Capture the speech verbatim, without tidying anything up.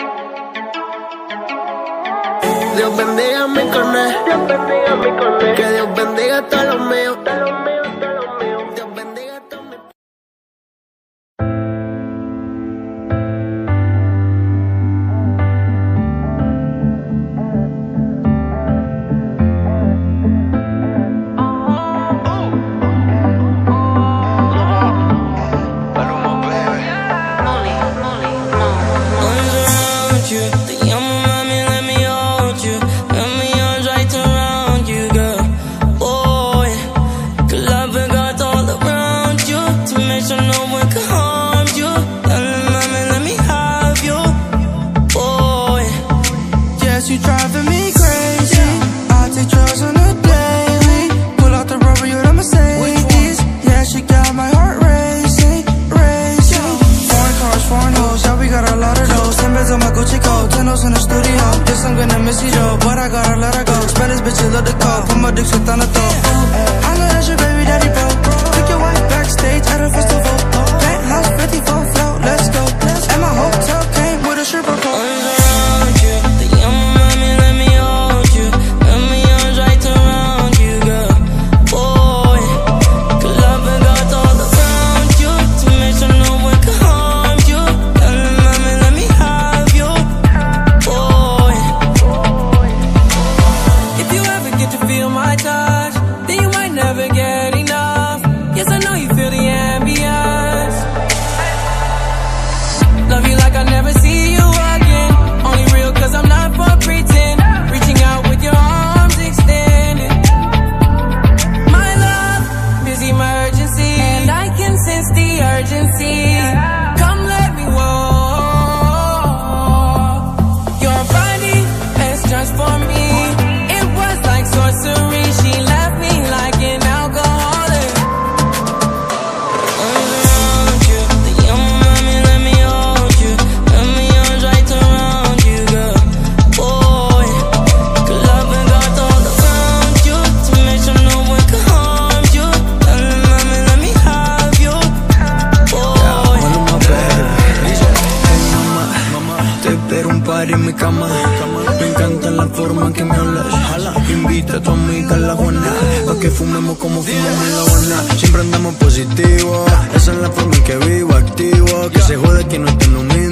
Dios bendiga mi cornet, que Dios bendiga a todos los míos. Dios bendiga a todos mis... You driving me crazy. I take drugs on a daily. Pull out the rubber, you're the Mercedes. Yeah, she got my heart racing, racing. Foreign cars, foreign hoes, yeah, we got a lot of those. Ten beds on my Gucci coat, ten O's in the studio. Guess I'm gonna miss you though, but I gotta let her go. Spanish bitches love the call, put my dick shit on the throat. I know that's your baby daddy, bro. Took your wife backstage at a festival. Penthouse fifty-four float, let's go. And my hotel came with a stripper pole. Come let me walk. Your body has transformed me. It was like sorcery. She left me like an alcoholic. Around you, the young mommy, let me hold you. Let me arms right around you, girl. Boy, good love and got all around you to make sure no one can harm you. Tell me, mommy, let me have you. Un party en mi cama, me encanta la forma en que me hablas. Invita a tu amiga a la Juana, pa' que fumemos como fumamos en la Habana. Siempre andamos positivo, esa es la forma en que vivo, activo. Que se jode que no esté lo mismo.